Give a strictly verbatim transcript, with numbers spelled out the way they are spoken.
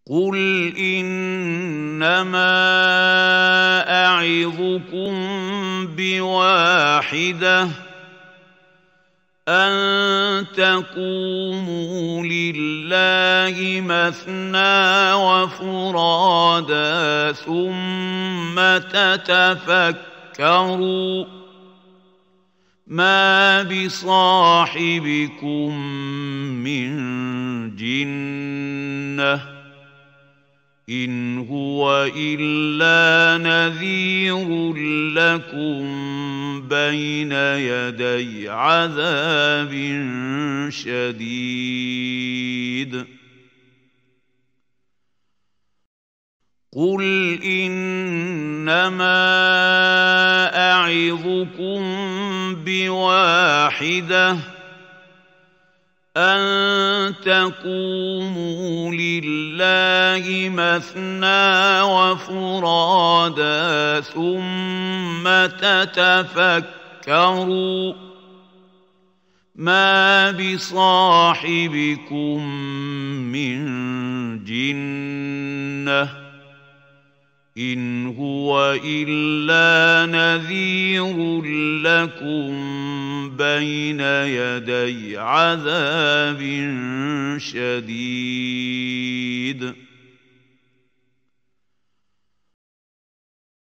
قل إنما أعظكم بواحدة أن تقوموا لله مثنى وفرادا ثم تتفكروا ما بصاحبكم من جنة إن هو إلا نذير لكم بين يدي عذاب شديد قل إنما أعظكم بواحدة أن تقوموا لله مثنى وفرادا ثم تتفكروا ما بصاحبكم من جنة إن هو إلا نذير لكم بين يدي عذاب شديد